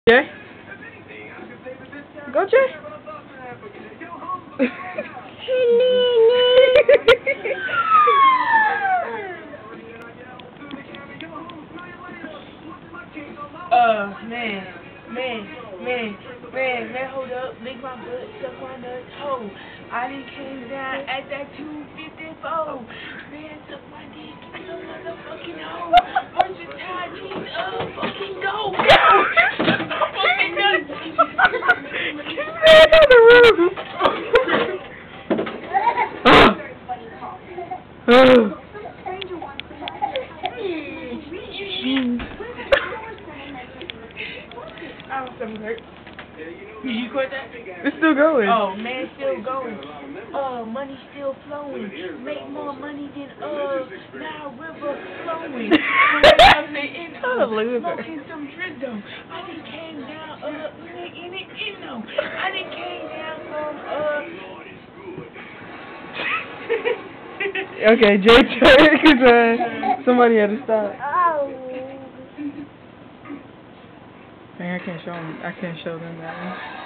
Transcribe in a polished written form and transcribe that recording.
Jay? Go, Jay. Man, hold up, lick my butt, suck my nuts, ho. I done came down at that 254. Man, suck my dick, you motherfucking hoe. Versatile jeans, fucking go. Fucking nuts. Get in the room. I was so hurt. Did you quit that? It's still going. Oh, man, still going. Money still flowing. Make more money than Nile River flowing. Smoking some Drizzo. I done came down in it, you know. I done came down from Okay, Jay turn because somebody had to stop. Dang, I can't show them that one.